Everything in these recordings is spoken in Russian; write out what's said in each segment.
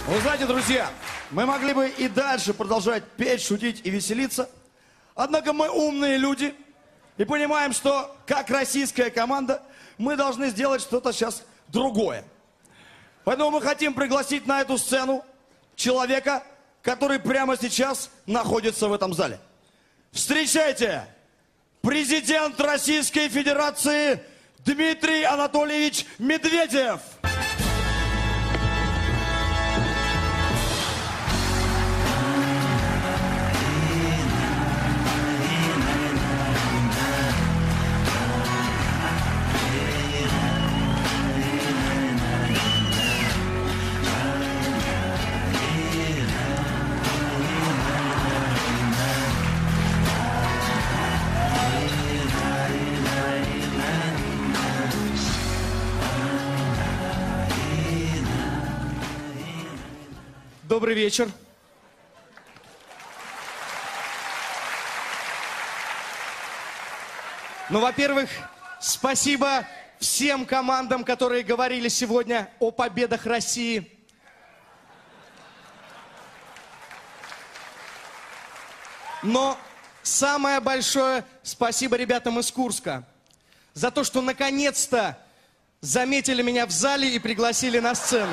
Вы знаете, друзья, мы могли бы и дальше продолжать петь, шутить и веселиться. Однако мы умные люди и понимаем, что как российская команда мы должны сделать что-то сейчас другое. Поэтому мы хотим пригласить на эту сцену человека, который прямо сейчас находится в этом зале. Встречайте, президент Российской Федерации Дмитрий Анатольевич Медведев. Добрый вечер. Ну, во-первых, спасибо всем командам, которые говорили сегодня о победах России. Но самое большое спасибо ребятам из Курска за то, что наконец-то заметили меня в зале и пригласили на сцену.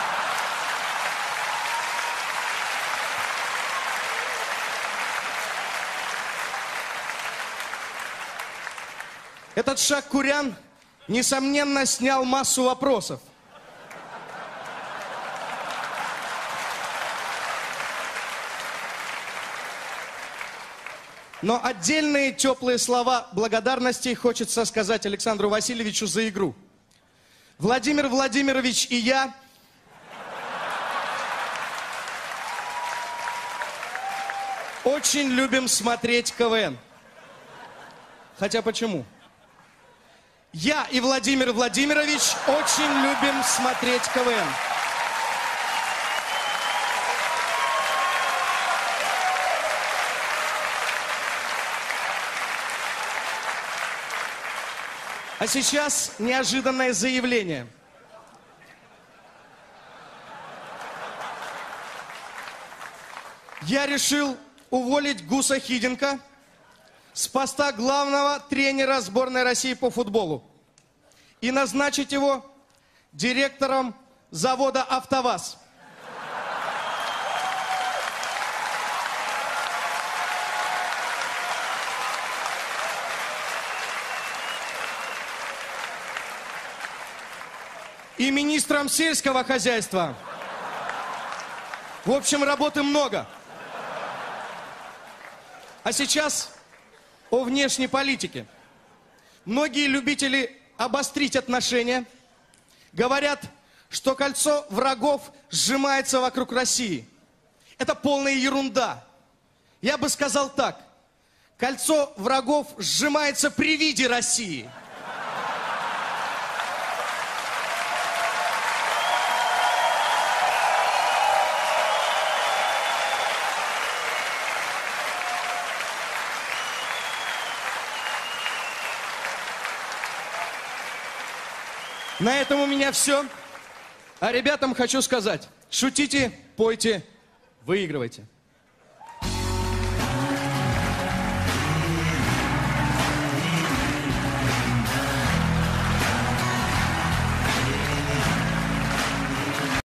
Этот Шак-Курян, несомненно, снял массу вопросов. Но отдельные теплые слова благодарности хочется сказать Александру Васильевичу за игру. Владимир Владимирович и я очень любим смотреть КВН. Хотя почему? Я и Владимир Владимирович очень любим смотреть КВН. А сейчас неожиданное заявление. Я решил уволить Гуса Хиденко с поста главного тренера сборной России по футболу и назначить его директором завода «АвтоВАЗ». И министром сельского хозяйства. В общем, работы много. А сейчас о внешней политике. Многие любители обострить отношения говорят, что кольцо врагов сжимается вокруг России. Это полная ерунда. Я бы сказал так. Кольцо врагов сжимается при виде России. На этом у меня все. А ребятам хочу сказать: шутите, пойте, выигрывайте.